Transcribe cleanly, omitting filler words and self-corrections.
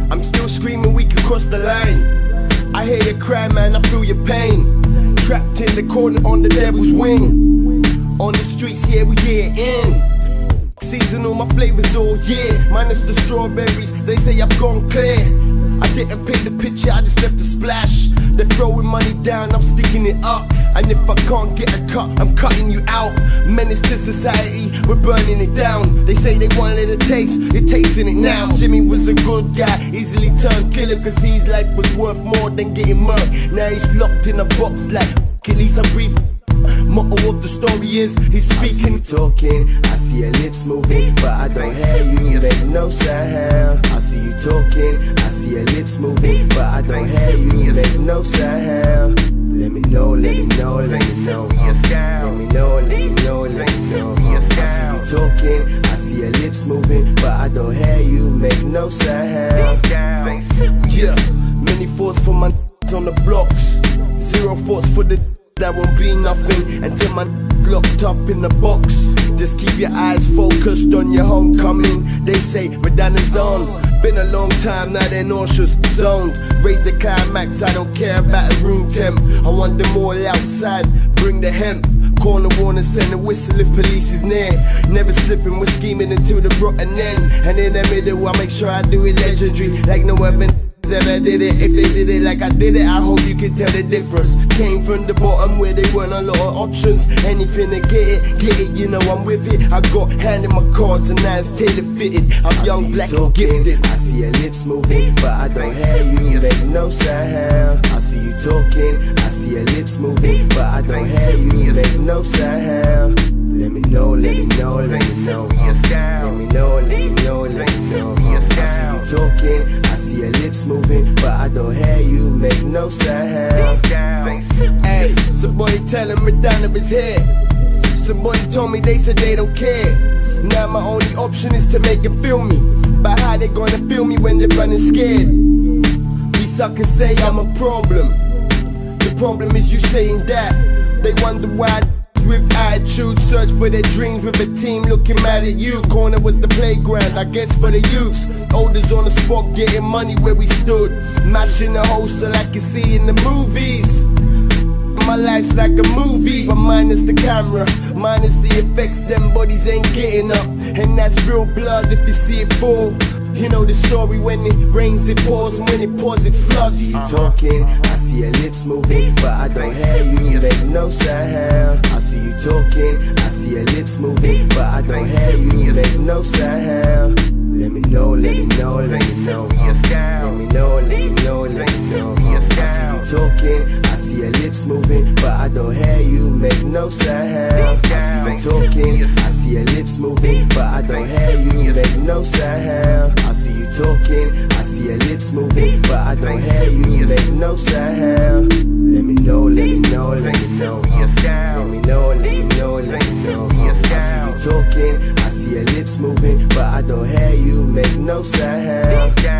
I'm still screaming we can cross the line. I hear you cry, man, I feel your pain. Trapped in the corner on the devil's wing. On the streets, yeah, we get in. Seasonal, my flavors all year. Minus the strawberries, they say I've gone clear. I didn't pay the picture, I just left the splash. They're throwing money down, I'm sticking it up. And if I can't get a cut, I'm cutting you out. Menace to society, we're burning it down. They say they wanted a taste, you're tasting it now. Jimmy was a good guy, easily turned killer, cause his life was worth more than getting murked. Now he's locked in a box like, at least I breathe. Motto of the story is, he's speaking. Talking, I see your lips moving, but I don't hear you, make no sound. I see you talking, I see your lips moving, but I don't hear you, make no sound. Let me know, let me know, let me know. Let me know, let me know, let me know. I see you talking, I see your lips moving, but I don't hear you, make no sound. Yeah, many thoughts for my on the blocks, zero thoughts for the that won't be nothing until my locked up in the box. Just keep your eyes focused on your homecoming. They say redundancy's on. Been a long time, now they're nauseous, zoned. Raise the climax, I don't care about a room temp. I want them all outside, bring the hemp. Corner warning, send a whistle if police is near. Never slipping, we're scheming until the rotten end. And in the middle, I make sure I do it legendary, like no other ever did it. If they did it like I did it, I hope you can tell the difference. Came from the bottom where there weren't a lot of options. Anything to get it, you know I'm with it. I got handed my cards and now it's tailor fitted. I'm young, black and gifted. I see your lips moving, but I don't hear you, make no sound. I see you talking, I see your lips moving, but I don't hear you, make no sound. Let me know, let me know, let me know. Let me know, let me know, let me know. I see you talking, I see your lips moving, but I don't hear you, make no sound. Hey, somebody tell him Redana is here. Somebody told me they said they don't care. Now my only option is to make them feel me. But how they gonna feel me when they're running scared? These suckers say I'm a problem. The problem is you saying that. They wonder why with attitude, search for their dreams with a team looking mad at you. Corner was the playground, I guess for the youths. Olders on the spot getting money where we stood, mashing the holster like you see in the movies. My life's like a movie, but minus the camera, minus the effects, them bodies ain't getting up. And that's real blood if you see it fall. You know the story, when it rains it pours, and when it pours it floods. I see you talking, I see your lips moving, but I don't hear you, make no sound. I see you talking, I see your lips moving, but I don't hear you, make no sound. Let me know, let me know, let me know. Let me know, let me know, let me know. I see you talking, I see your lips moving, but I don't hear you, make no sound. I see you talking, I see your lips moving, but I don't hear you, make no sound. I see you talking, I see your lips moving, but I don't hear you, make no sound. Let me know, let me know, let me know. Let me know, let me know, let me know. I see you talking, I see your lips moving, but I don't hear you, make no sound.